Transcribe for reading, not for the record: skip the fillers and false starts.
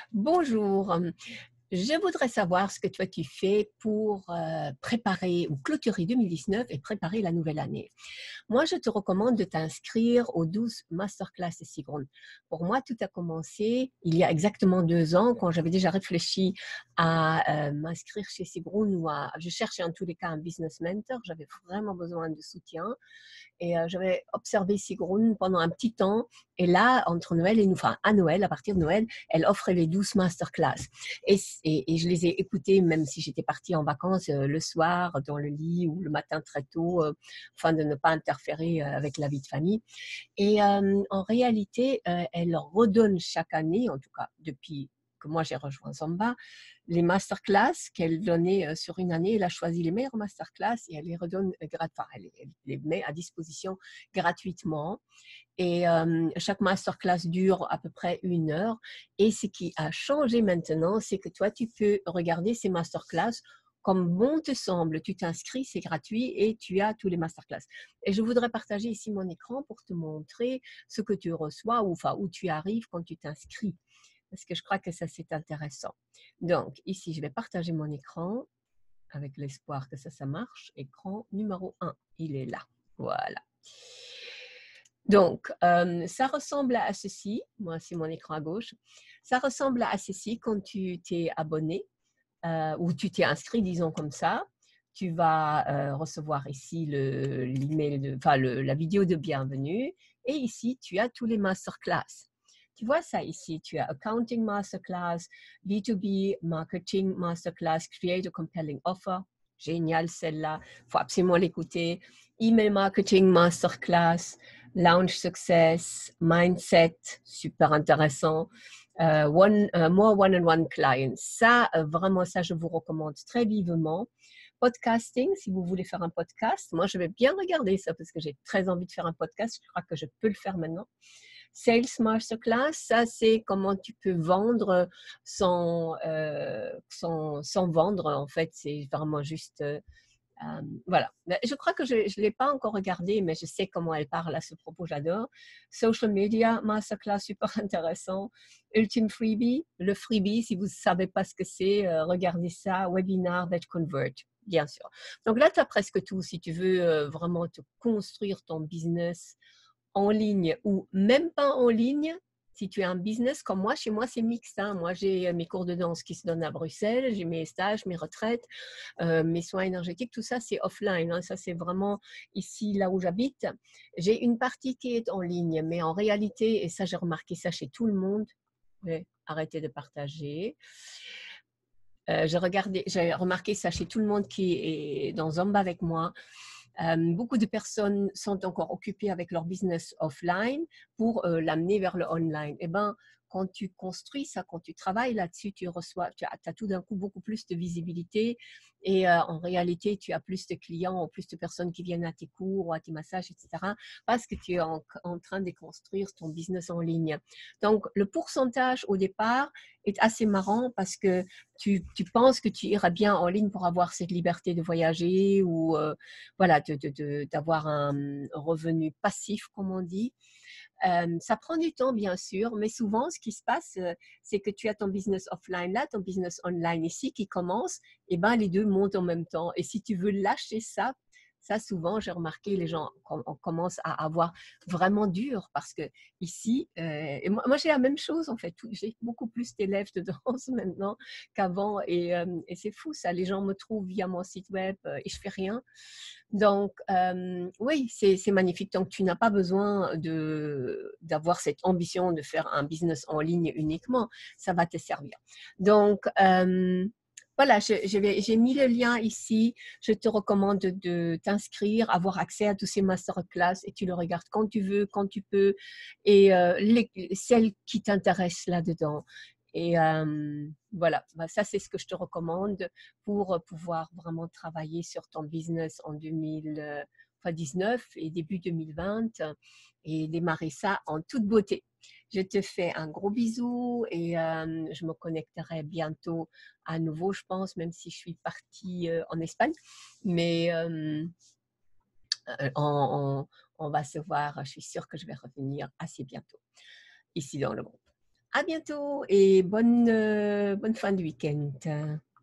Bonjour, je voudrais savoir ce que toi tu fais pour préparer ou clôturer 2019 et préparer la nouvelle année. Moi, je te recommande de t'inscrire aux 12 masterclass de Sigrun. Pour moi, tout a commencé il y a exactement 2 ans quand j'avais déjà réfléchi à m'inscrire chez Sigrun je cherchais en tous les cas un business mentor. J'avais vraiment besoin de soutien et j'avais observé Sigrun pendant un petit temps. Et là, entre Noël et enfin à Noël, à partir de Noël, elle offrait les 12 masterclass. Et je les ai écoutées même si j'étais partie en vacances le soir dans le lit ou le matin très tôt, afin de ne pas interférer avec la vie de famille. Et en réalité, elle redonne chaque année, en tout cas depuis que moi j'ai rejoint Zamba, les masterclass qu'elle donnait sur une année. Elle a choisi les meilleures masterclass et elle les redonne, enfin, elle les met à disposition gratuitement. Et chaque masterclass dure à peu près 1 heure. Et ce qui a changé maintenant, c'est que toi, tu peux regarder ces masterclass comme bon te semble. Tu t'inscris, c'est gratuit et tu as tous les masterclass. Et je voudrais partager ici mon écran pour te montrer ce que tu reçois ou enfin, où tu arrives quand tu t'inscris. Parce que je crois que ça, c'est intéressant. Donc, ici, je vais partager mon écran avec l'espoir que ça marche. Écran numéro 1, il est là. Voilà. Donc, ça ressemble à ceci. Moi, c'est mon écran à gauche. Ça ressemble à ceci quand tu t'es abonné ou tu t'es inscrit, disons comme ça. Tu vas recevoir ici l'email, enfin la vidéo de bienvenue. Et ici, tu as tous les masterclass. Tu vois ça ici, tu as Accounting Masterclass, B2B Marketing Masterclass, Create a Compelling Offer. Génial celle-là, il faut absolument l'écouter. Email Marketing Masterclass, Launch Success, Mindset, super intéressant. More one-on-one clients. Ça, vraiment, ça, je vous recommande très vivement. Podcasting, si vous voulez faire un podcast. Moi, je vais bien regarder ça parce que j'ai très envie de faire un podcast. Je crois que je peux le faire maintenant. Sales Masterclass, ça, c'est comment tu peux vendre sans vendre. En fait, c'est vraiment juste voilà. Je crois que je ne l'ai pas encore regardé, mais je sais comment elle parle à ce propos, j'adore. Social Media Masterclass, super intéressant. Ultime Freebie, le freebie, si vous ne savez pas ce que c'est, regardez ça. Webinar that Convert, bien sûr. Donc là, tu as presque tout. Si tu veux vraiment te construire ton business en ligne ou même pas en ligne, si tu as un business comme moi, chez moi, c'est mixte. Hein. Moi, j'ai mes cours de danse qui se donnent à Bruxelles, j'ai mes stages, mes retraites, mes soins énergétiques, tout ça, c'est offline. Hein. Ça, c'est vraiment ici, là où j'habite. J'ai une partie qui est en ligne, mais en réalité, et ça, j'ai remarqué ça chez tout le monde, arrêtez de partager. J'ai remarqué ça chez tout le monde qui est dans Zomba avec moi. Beaucoup de personnes sont encore occupées avec leur business offline pour l'amener vers le online. Eh ben, quand tu construis ça, quand tu travailles là-dessus, tu as tout d'un coup beaucoup plus de visibilité et en réalité, tu as plus de clients ou plus de personnes qui viennent à tes cours ou à tes massages, etc. parce que tu es en train de construire ton business en ligne. Donc, le pourcentage au départ est assez marrant parce que tu penses que tu iras bien en ligne pour avoir cette liberté de voyager ou voilà, d'avoir un revenu passif, comme on dit. Ça prend du temps, bien sûr, mais souvent, ce qui se passe, c'est que tu as ton business offline là, ton business online ici qui commence, et ben les deux montent en même temps. Et si tu veux lâcher ça souvent, j'ai remarqué, les gens on commence à avoir vraiment dur parce que ici, et moi j'ai la même chose en fait, j'ai beaucoup plus d'élèves de danse maintenant qu'avant et c'est fou ça, les gens me trouvent via mon site web et je fais rien. Donc, oui, c'est magnifique. Donc, tu n'as pas besoin d'avoir cette ambition de faire un business en ligne uniquement. Ça va te servir. Donc, voilà, j'ai mis le lien ici. Je te recommande de t'inscrire, avoir accès à tous ces masterclass et tu le regardes quand tu veux, quand tu peux et celles qui t'intéressent là-dedans. Et voilà, ça c'est ce que je te recommande pour pouvoir vraiment travailler sur ton business en 2019 et début 2020 et démarrer ça en toute beauté. Je te fais un gros bisou et je me connecterai bientôt à nouveau, je pense, même si je suis partie en Espagne. Mais on va se voir, je suis sûre que je vais revenir assez bientôt ici dans le groupe. À bientôt et bonne fin de week-end.